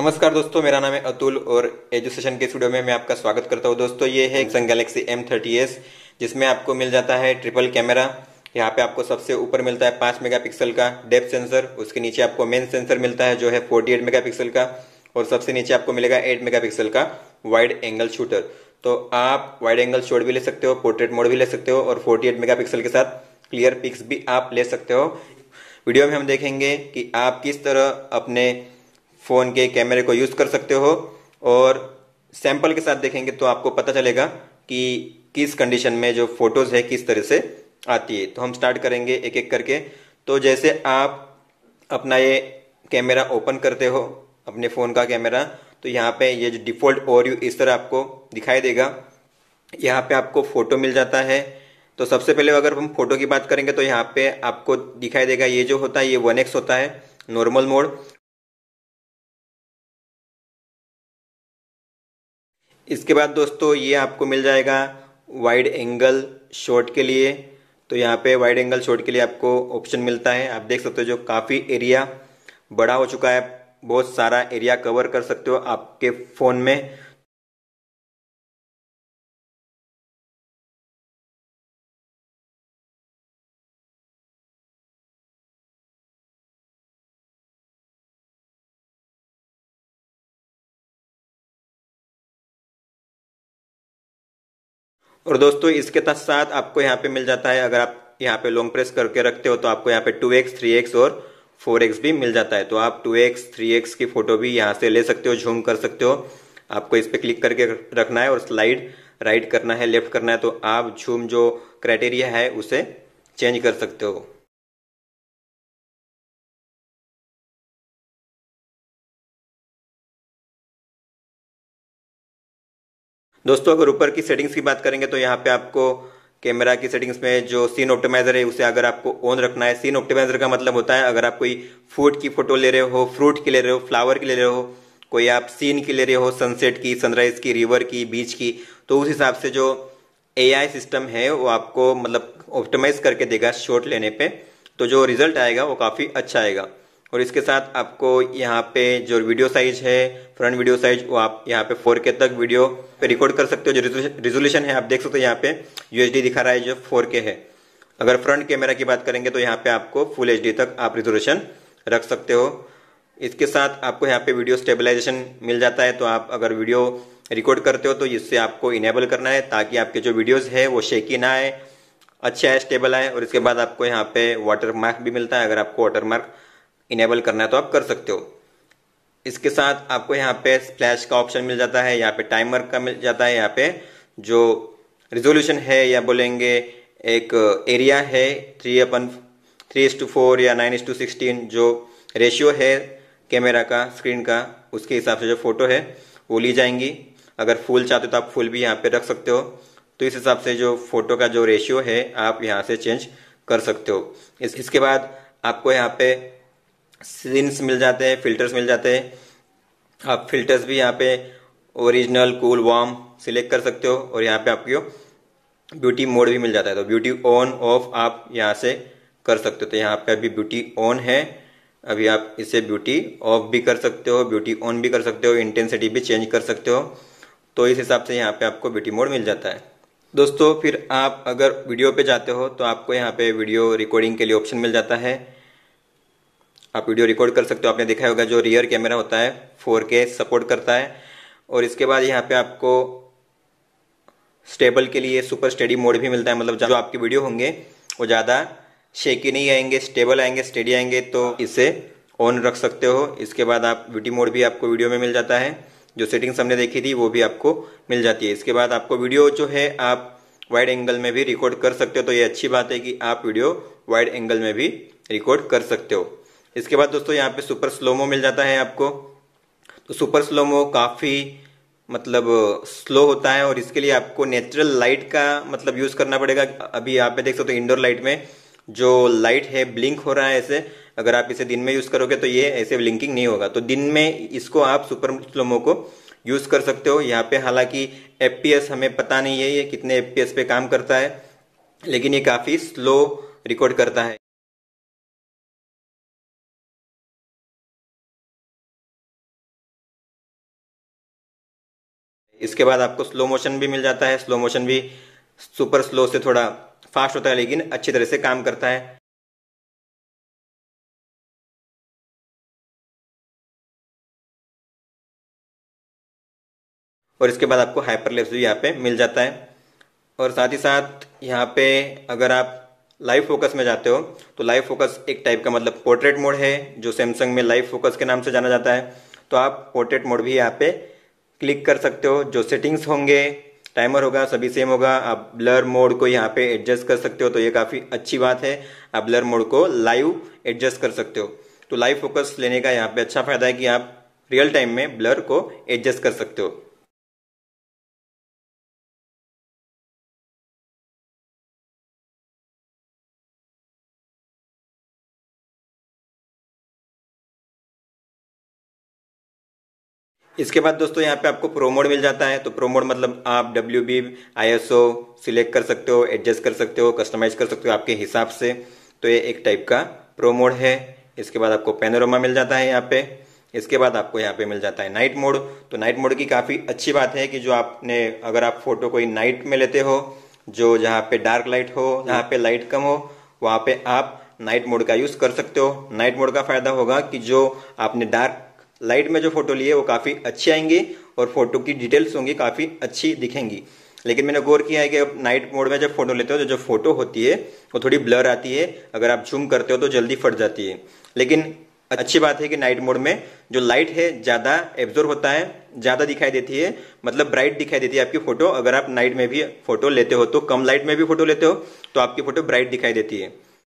नमस्कार दोस्तों, मेरा नाम है अतुल और एजुकेशन के स्टूडियो में मैं आपका स्वागत करता हूं। दोस्तों, ये है सैमसंग गैलेक्सी M30s, जिसमें आपको मिल जाता है ट्रिपल कैमरा। यहाँ पे आपको सबसे ऊपर मिलता है 5 मेगापिक्सल का डेप्थ सेंसर। उसके नीचे आपको मेन सेंसर मिलता है जो है 48 मेगापिक्सल का, और सबसे नीचे आपको मिलेगा 8 मेगापिक्सल का वाइड एंगल शूटर। तो आप वाइड एंगल शॉट भी ले सकते हो, पोर्ट्रेट मोड भी ले सकते हो, और 48 मेगापिक्सल के साथ क्लियर पिक्स भी आप ले सकते हो। वीडियो में हम देखेंगे कि आप किस तरह अपने फ़ोन के कैमरे को यूज़ कर सकते हो, और सैंपल के साथ देखेंगे तो आपको पता चलेगा कि किस कंडीशन में जो फोटोज़ है किस तरह से आती है। तो हम स्टार्ट करेंगे एक एक करके। तो जैसे आप अपना ये कैमरा ओपन करते हो, अपने फ़ोन का कैमरा, तो यहाँ पे ये जो डिफ़ॉल्ट ओवरव्यू इस तरह आपको दिखाई देगा। यहाँ पे आपको फ़ोटो मिल जाता है। तो सबसे पहले अगर हम फोटो की बात करेंगे तो यहाँ पे आपको दिखाई देगा, ये जो होता है ये 1x होता है, नॉर्मल मोड। इसके बाद दोस्तों ये आपको मिल जाएगा वाइड एंगल शॉट के लिए। तो यहाँ पे वाइड एंगल शॉट के लिए आपको ऑप्शन मिलता है, आप देख सकते हो, जो काफ़ी एरिया बड़ा हो चुका है, बहुत सारा एरिया कवर कर सकते हो आपके फ़ोन में। और दोस्तों इसके साथ आपको यहाँ पे मिल जाता है, अगर आप यहाँ पे लॉन्ग प्रेस करके रखते हो तो आपको यहाँ पे 2x 3x और 4x भी मिल जाता है। तो आप 2x 3x की फोटो भी यहाँ से ले सकते हो, झूम कर सकते हो। आपको इस पे क्लिक करके रखना है और स्लाइड राइट करना है, लेफ्ट करना है, तो आप झूम जो क्राइटेरिया है उसे चेंज कर सकते हो। दोस्तों अगर ऊपर की सेटिंग्स की बात करेंगे तो यहाँ पे आपको कैमरा की सेटिंग्स में जो सीन ऑप्टिमाइजर है उसे अगर आपको ऑन रखना है। सीन ऑप्टिमाइजर का मतलब होता है, अगर आप कोई फूड की फोटो ले रहे हो, फ्रूट की ले रहे हो, फ्लावर की ले रहे हो, कोई आप सीन की ले रहे हो, सनसेट की, सनराइज की, रिवर की, बीच की, तो उस हिसाब से जो AI सिस्टम है वो आपको मतलब ऑप्टिमाइज करके देगा शॉट लेने पे। तो जो रिजल्ट आएगा वो काफ़ी अच्छा आएगा। और इसके साथ आपको यहाँ पे जो वीडियो साइज है, फ्रंट वीडियो साइज, वो आप यहाँ पे 4K तक वीडियो पे रिकॉर्ड कर सकते हो। जो रिजोल्यूशन है आप देख सकते हो, यहाँ पे UHD दिखा रहा है जो 4K है। अगर फ्रंट कैमरा की बात करेंगे तो यहाँ पे आपको फुल HD तक आप रिजोल्यूशन रख सकते हो। इसके साथ आपको यहाँ पे वीडियो स्टेबलाइजेशन मिल जाता है। तो आप अगर वीडियो रिकॉर्ड करते हो तो इससे आपको इनेबल करना है, ताकि आपके जो वीडियोज है वो शेकी ना आए, अच्छा है, स्टेबल आए। और इसके बाद आपको यहाँ पे वाटर मार्क भी मिलता है, अगर आपको वाटर मार्क इनेबल करना है तो आप कर सकते हो। इसके साथ आपको यहाँ पे स्प्लैश का ऑप्शन मिल जाता है, यहाँ पे टाइमर का मिल जाता है, यहाँ पे जो रिजोल्यूशन है या बोलेंगे एक एरिया है 3:3:4 या 9:16, जो रेशियो है कैमरा का स्क्रीन का, उसके हिसाब से जो फोटो है वो ली जाएंगी। अगर फुल चाहते हो तो आप फुल भी यहाँ पे रख सकते हो। तो इस हिसाब से जो फोटो का जो रेशियो है आप यहाँ से चेंज कर सकते हो। इसके बाद आपको यहाँ पे सीन्स मिल जाते हैं, फिल्टर्स मिल जाते हैं। आप फिल्टर्स भी यहाँ पे ओरिजिनल, कूल, वार्म सिलेक्ट कर सकते हो, और यहाँ पे आपको ब्यूटी मोड भी मिल जाता है। तो ब्यूटी ऑन ऑफ आप यहाँ से कर सकते हो। तो यहाँ पे अभी ब्यूटी ऑन है, अभी आप इसे ब्यूटी ऑफ भी कर सकते हो, ब्यूटी ऑन भी कर सकते हो, इंटेंसिटी भी चेंज कर सकते हो। तो इस हिसाब से यहाँ पे आपको ब्यूटी मोड मिल जाता है। दोस्तों फिर आप अगर वीडियो पे जाते हो तो आपको यहाँ पे वीडियो रिकॉर्डिंग के लिए ऑप्शन मिल जाता है, आप वीडियो रिकॉर्ड कर सकते हो। आपने देखा होगा जो रियर कैमरा होता है 4K सपोर्ट करता है। और इसके बाद यहाँ पे आपको स्टेबल के लिए सुपर स्टेडी मोड भी मिलता है, मतलब जो आपके वीडियो होंगे वो ज़्यादा शेकी नहीं आएंगे, स्टेबल आएंगे, स्टेडी आएंगे, तो इसे ऑन रख सकते हो। इसके बाद आप ब्यूटी मोड भी आपको वीडियो में मिल जाता है, जो सेटिंग्स हमने देखी थी वो भी आपको मिल जाती है। इसके बाद आपको वीडियो जो है आप वाइड एंगल में भी रिकॉर्ड कर सकते हो। तो ये अच्छी बात है कि आप वीडियो वाइड एंगल में भी रिकॉर्ड कर सकते हो। इसके बाद दोस्तों यहाँ पे सुपर स्लोमो मिल जाता है आपको। तो सुपर स्लोमो काफ़ी मतलब स्लो होता है, और इसके लिए आपको नेचुरल लाइट का मतलब यूज़ करना पड़ेगा। अभी यहाँ पे देख सकते हो इंडोर लाइट में जो लाइट है ब्लिंक हो रहा है ऐसे, अगर आप इसे दिन में यूज़ करोगे तो ये ऐसे ब्लिंकिंग नहीं होगा। तो दिन में इसको आप सुपर स्लोमो को यूज़ कर सकते हो। यहाँ पे हालांकि FPS हमें पता नहीं है ये कितने FPS पे काम करता है, लेकिन ये काफ़ी स्लो रिकॉर्ड करता है। इसके बाद आपको स्लो मोशन भी मिल जाता है। स्लो मोशन भी सुपर स्लो से थोड़ा फास्ट होता है, लेकिन अच्छी तरह से काम करता है। और इसके बाद आपको हाइपरलैप्स भी यहाँ पे मिल जाता है। और साथ ही साथ यहाँ पे अगर आप लाइव फोकस में जाते हो तो लाइव फोकस एक टाइप का मतलब पोर्ट्रेट मोड है, जो सैमसंग में लाइव फोकस के नाम से जाना जाता है। तो आप पोर्ट्रेट मोड भी यहाँ पे क्लिक कर सकते हो। जो सेटिंग्स होंगे, टाइमर होगा, सभी सेम होगा। आप ब्लर मोड को यहाँ पे एडजस्ट कर सकते हो, तो ये काफ़ी अच्छी बात है। आप ब्लर मोड को लाइव एडजस्ट कर सकते हो। तो लाइव फोकस लेने का यहाँ पे अच्छा फायदा है कि आप रियल टाइम में ब्लर को एडजस्ट कर सकते हो। इसके बाद दोस्तों यहाँ पे आपको प्रो मोड मिल जाता है। तो प्रो मोड मतलब आप WB ISO सिलेक्ट कर सकते हो, एडजस्ट कर सकते हो, कस्टमाइज कर सकते हो आपके हिसाब से। तो ये एक टाइप का प्रो मोड है। इसके बाद आपको पैनोरामा मिल जाता है यहाँ पे। इसके बाद आपको यहाँ पे मिल जाता है नाइट मोड। तो नाइट मोड की काफ़ी अच्छी बात है कि जो आपने अगर आप फोटो कोई नाइट में लेते हो, जो जहाँ पे डार्क लाइट हो, जहाँ पे लाइट कम हो, वहाँ पे आप नाइट मोड का यूज़ कर सकते हो। नाइट मोड का फायदा होगा कि जो आपने डार्क लाइट में जो फोटो ली है वो काफ़ी अच्छी आएंगी और फोटो की डिटेल्स होंगी काफ़ी अच्छी दिखेंगी। लेकिन मैंने गौर किया है कि अब नाइट मोड में जब फोटो लेते हो तो जो फोटो होती है वो थोड़ी ब्लर आती है। अगर आप जूम करते हो तो जल्दी फट जाती है। लेकिन अच्छी बात है कि नाइट मोड में जो लाइट है ज़्यादा एब्जॉर्ब होता है, ज़्यादा दिखाई देती है, मतलब ब्राइट दिखाई देती है आपकी फोटो। अगर आप नाइट में भी फोटो लेते हो तो कम लाइट में भी फोटो लेते हो तो आपकी फोटो ब्राइट दिखाई देती है।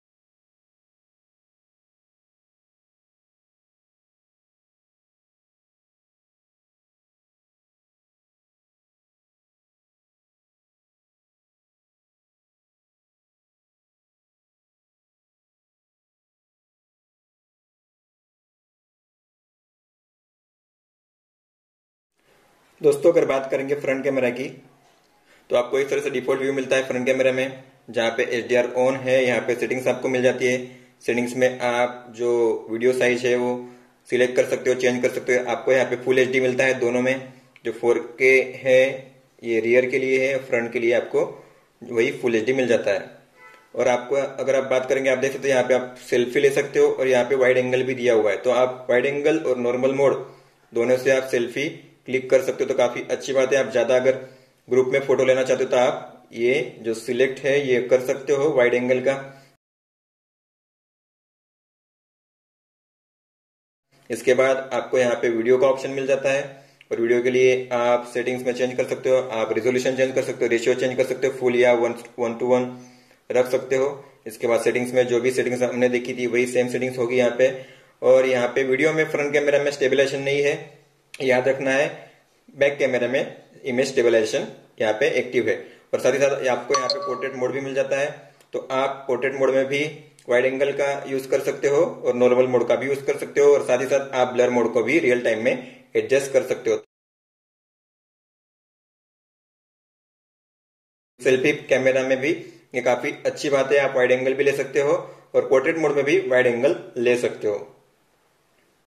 दोस्तों अगर बात करेंगे फ्रंट कैमरा की, तो आपको इस तरह से डिफॉल्ट व्यू मिलता है फ्रंट कैमरा में, जहाँ पे HDR ऑन है। यहाँ पे सेटिंग्स आपको मिल जाती है। सेटिंग्स में आप जो वीडियो साइज है वो सिलेक्ट कर सकते हो, चेंज कर सकते हो। आपको यहाँ पे फुल HD मिलता है दोनों में। जो 4K है ये रियर के लिए है, फ्रंट के लिए आपको वही फुल HD मिल जाता है। और आपको अगर आप बात करेंगे, आप देख सकते हो यहाँ पे आप सेल्फी ले सकते हो और यहाँ पे वाइड एंगल भी दिया हुआ है। तो आप वाइड एंगल और नॉर्मल मोड दोनों से आप सेल्फी क्लिक कर सकते हो। तो काफी अच्छी बात है। आप ज्यादा अगर ग्रुप में फोटो लेना चाहते हो तो आप ये जो सिलेक्ट है ये कर सकते हो वाइड एंगल का। इसके बाद आपको यहाँ पे वीडियो का ऑप्शन मिल जाता है और वीडियो के लिए आप सेटिंग्स में चेंज कर सकते हो। आप रेजोल्यूशन चेंज कर सकते हो, रेशियो चेंज कर सकते हो, फुल या 1:1 रख सकते हो। इसके बाद सेटिंग्स में जो भी सेटिंग्स हमने देखी थी वही सेम सेटिंग्स होगी यहाँ पे। और यहाँ पे वीडियो में फ्रंट कैमरा में स्टेबलाइजेशन नहीं है, याद रखना है। बैक कैमरा में इमेज स्टेबलाइजेशन यहाँ पे एक्टिव है। और साथ ही साथ आपको यहाँ पे पोर्ट्रेट मोड भी मिल जाता है। तो आप पोर्ट्रेट मोड में भी वाइड एंगल का यूज कर सकते हो और नॉर्मल मोड का भी यूज कर सकते हो। और साथ ही साथ आप ब्लर मोड को भी रियल टाइम में एडजस्ट कर सकते हो। सेल्फी कैमरा में भी ये काफी अच्छी बात है। आप वाइड एंगल भी ले सकते हो और पोर्ट्रेट मोड में भी वाइड एंगल ले सकते हो।